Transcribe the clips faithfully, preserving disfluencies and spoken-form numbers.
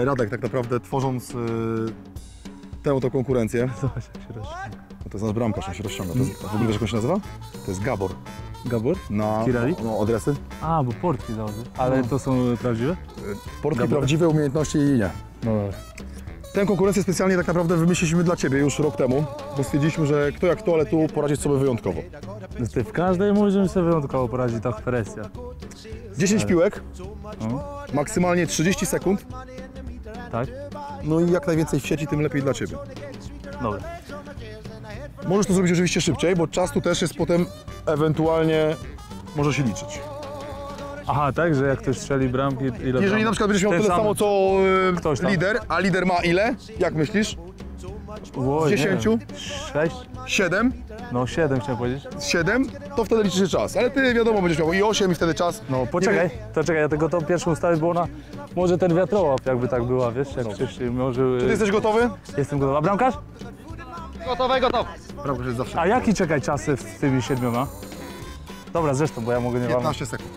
Radek, tak naprawdę tworząc yy, tę oto konkurencję, Zobacz jak się rozciąga. no to jest nasz bramkarz, on się rozciąga. To jest, w ogóle wiesz jak on się nazywa? To jest Gabor. Gabor? Na Kirali? no, adresy. A, bo portki założy. Ale No. to są prawdziwe? Portki Gabor. prawdziwe, umiejętności i nie. No dobra. Tę konkurencję specjalnie tak naprawdę wymyśliliśmy dla Ciebie już rok temu, bo stwierdziliśmy, że kto jak kto, ale tu poradzić sobie wyjątkowo. No ty w każdej możemy sobie wyjątkowo poradzić ta presja. dziesięć piłek, No. maksymalnie trzydzieści sekund, Tak? no i jak najwięcej w sieci, tym lepiej dla Ciebie. Dobra. Możesz to zrobić oczywiście szybciej, bo czas tu też jest potem ewentualnie może się liczyć. Aha, tak, że jak ktoś strzeli bramki, ile Jeżeli bram... na przykład będziesz miał Ten tyle sam samo co y, ktoś tam. lider, a lider ma ile? Jak myślisz? Ło, z nie dziesięciu? wiem. Sześć? siedem? No siedem chciałem powiedzieć. siedem? To wtedy liczy się czas, ale Ty wiadomo będziesz miał i osiem i wtedy czas. No poczekaj, to czekaj, ja tego tą pierwszą ustawię, bo ona może ten wiatrołap jakby tak była, wiesz, jak wcześniej może... Czy Ty jesteś gotowy? Jestem gotowy. A bramkarz? Gotowy, gotowy. Bramkarz jest zawsze. A jaki czekaj czasy z tymi siedmioma? Dobra, zresztą, bo ja mogę nie walnąć. piętnaście sekund.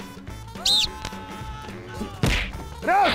Raz!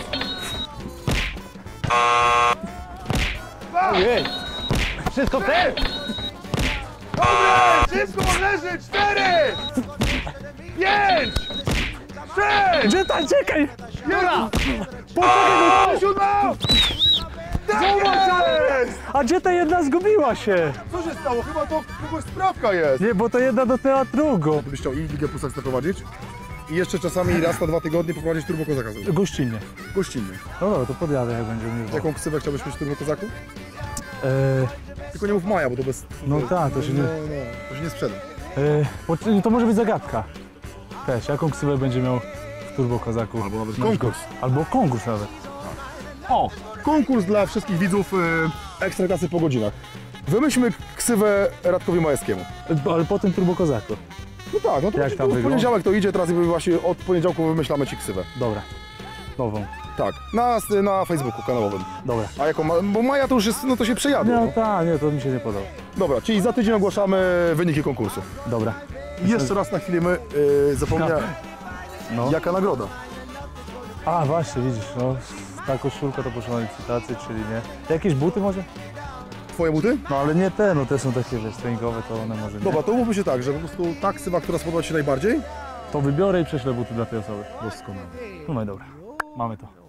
Ojej! Wszystko ty! Dobre! Szybko leży! Cztery! Pięć! Sześć! Gdzie ta, czekaj! Jura! Poczekaj, Siódma! Zobacz, jest! a gdzie ta jedna zgubiła się? Co się stało? Chyba to kogoś sprawka jest. Nie, bo to jedna dotyła drugą. Gdybyś chciał i Ligę Plus Ekstra prowadzić i jeszcze czasami raz na dwa tygodnie poprowadzić Turbo Kozaka. Gościnnie. Gościnnie. No dobra, to podjadę jak będzie mi Jaką ksywę chciałbyś mieć w Turbo Kozaku? Eee, Tylko nie mów Maja, bo to bez... No tak, to się nie- No, no, to się nie sprzeda. eee, bo- to może być zagadka. Też, jaką ksywę będzie miał w Turbo Kozaku? Albo nawet konkurs. Albo konkurs nawet. O! Konkurs dla wszystkich widzów y, Ekstraklasy po godzinach. Wymyślmy ksywę Radkowi Majewskiemu. Ale po tym Turbo Kozaku. No tak, no to Jak w tam wygląda? poniedziałek to idzie, teraz jakby właśnie od poniedziałku wymyślamy Ci ksywę. Dobra. Nową. Tak, na, na Facebooku kanałowym. Dobra. A jaką ma, bo Maja to już jest, no to się przejadło. No No. tak, nie, to mi się nie podoba. Dobra, czyli za tydzień ogłaszamy wyniki konkursu. Dobra. I jeszcze raz na chwilę my y, zapomniałem, No. jaka nagroda. A właśnie, widzisz, no. Ta koszulka to poszła na licytację, czyli nie. Jakieś buty może? Twoje buty? No ale nie te, no te są takie, wiesz, treningowe, to one może nie. Dobra, to umówmy się tak, że po prostu ta ksywa, która spodoba Ci się najbardziej. To wybiorę i prześlę buty dla tej osoby. Doskonale. No i dobra, mamy to.